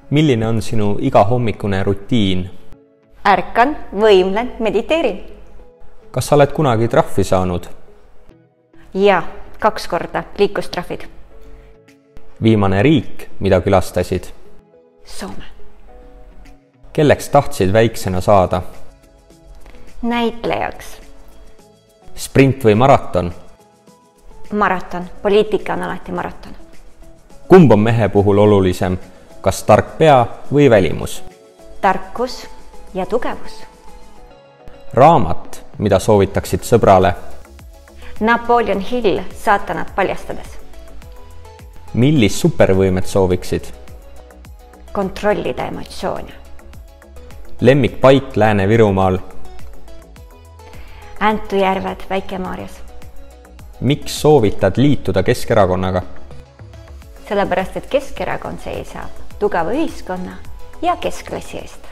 Milline on sinu igahommikune rutiin? Ärkan, võimlen, mediteerin. Kas sa oled kunagi trahvi saanud? Ja, 2 korda liikustrahvid. Viimane riik, mida külastasid? Soome. Kelleks tahtsid väiksena saada? Näitlejaks. Sprint või maraton? Maraton. Poliitika on alati maraton. Kumb on mehe puhul olulisem? Kas tark pea või välimus? Tarkus ja tugevus. Raamat, mida soovitaksid sõbrale? Napoleon Hill, Saatanat paljastades. Millist supervõimet sooviksid? Kontrollida emotsioone. Lemmikpaik Lääne-Virumaal? Äntujärved Väike-Maarjas. Miks soovitad liituda Keskerakonnaga? Sellepärast, et Keskerakond seisab tugeva ühiskonna ja keskklassi eest.